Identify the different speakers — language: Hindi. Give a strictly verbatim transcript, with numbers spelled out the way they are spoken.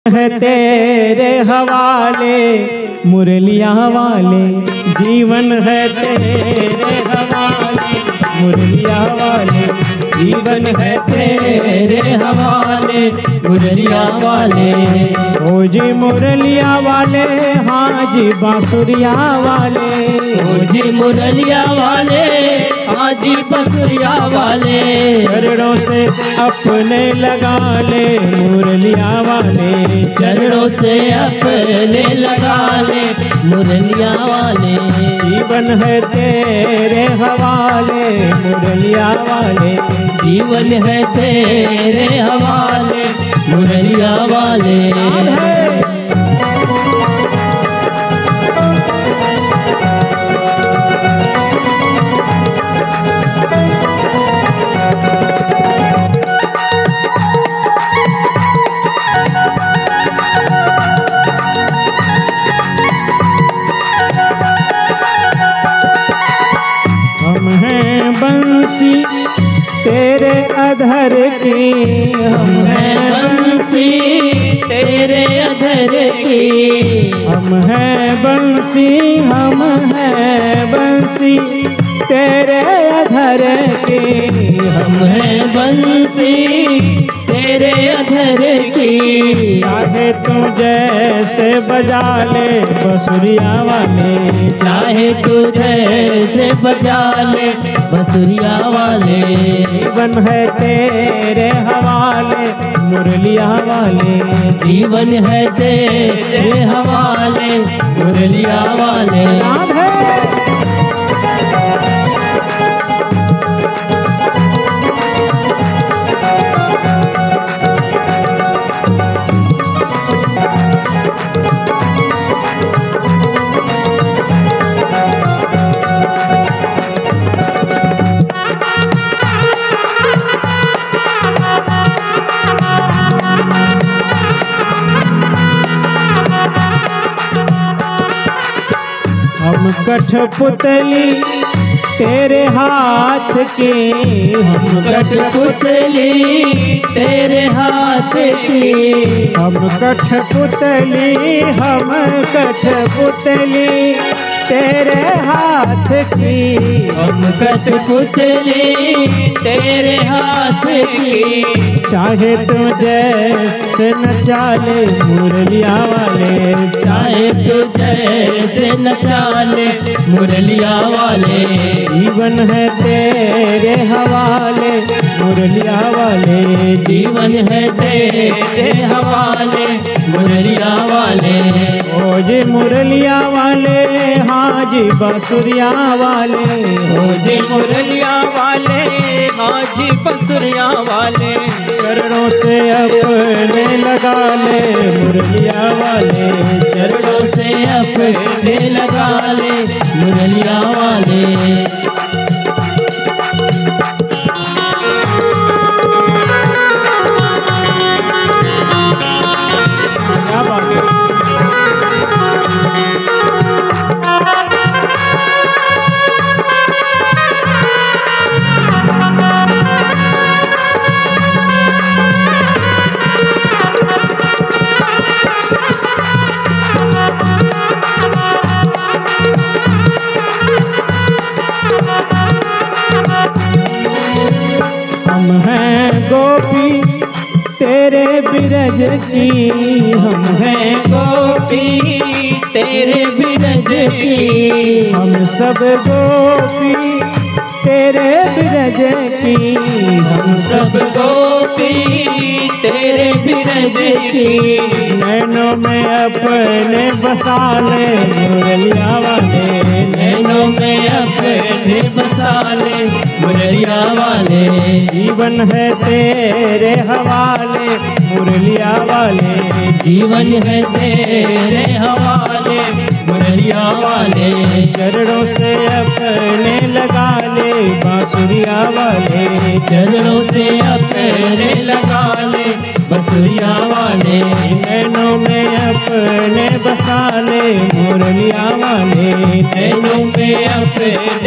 Speaker 1: है तेरे हवाले मुरलिया वाले, जीवन है तेरे हवाले मुरलिया वाले,
Speaker 2: जीवन है तेरे हवाले मुरलिया वाले।
Speaker 1: ओ जी मुरलिया वाले, हाँ जी बांसुरिया वाले,
Speaker 2: ओ जी मुरलिया वाले, हाँ जी बांसुरिया वाले।
Speaker 1: चरणों से अपने लगा ले मुरलिया वाले,
Speaker 2: चरणों से अपने लगा ले मुरलिया वाले।
Speaker 1: जीवन है तेरे हवाले मुरलिया वाले,
Speaker 2: जीवन है तेरे हवाले मुरलिया वाले।
Speaker 1: हम हैं बंसी तेरे अधर की,
Speaker 2: हम हैं बंसी तेरे अधर की,
Speaker 1: हम हैं बंसी, हम हैं बंसी तेरे अधर की,
Speaker 2: हम हैं बंसी तेरे अधर की।
Speaker 1: चाहे तू जैसे बजा ले बसुरिया वाले,
Speaker 2: चाहे तू जैसे बजा ले बसुरिया वाले।
Speaker 1: जीवन है तेरे हवाले मुरलिया वाले,
Speaker 2: जीवन है तेरे हवाले मुरलिया वाले।
Speaker 1: हम कठपुतली तेरे हाथ की, हम
Speaker 2: कठपुतली तेरे हाथ की,
Speaker 1: हम कठपुतली, हम कठपुतली तेरे हाथ की,
Speaker 2: हम कठपुतली तेरे हाथ की।
Speaker 1: चाहे तू जैसे नचा ले मुरलिया वाले,
Speaker 2: चाहे तू जैसे नचा ले मुरलिया वाले।
Speaker 1: जीवन है तेरे हवाले मुरलिया वाले,
Speaker 2: जीवन है तेरे हवाले मुरलिया वाले।
Speaker 1: ओ जी मुरलिया वाले, हाँ जी बांसुरिया वाले,
Speaker 2: ओ जी मुरलिया वाले, हाँ जी बांसुरिया वाले।
Speaker 1: चरणों से अपने लगा ले मुरलिया वाले,
Speaker 2: चरणों से अपने लगा ले मुरलिया वाले।
Speaker 1: क्या बात है। हम हैं गोपी तेरे बिरज की, हम हैं
Speaker 2: गोपी तेरे बिरज की,
Speaker 1: हम सब गोपी तेरे बिरज की,
Speaker 2: हम सब गोपी तेरे बिरज की।
Speaker 1: नैनों में अपने बसा ले मुरलिया वाले,
Speaker 2: नैनों में अपने बसा ले मुरलिया वाले।
Speaker 1: जीवन है तेरे हवाले मुरलिया वाले,
Speaker 2: जीवन है तेरे हवाले मुरलिया वाले।
Speaker 1: चरणों से अपने लगा ले बांसुरिया वाले,
Speaker 2: चरणों से अपने लगा ले बांसुरिया वाले।
Speaker 1: नैनों में अपने बसा ले मुरलिया वाले,
Speaker 2: नैनों में अपने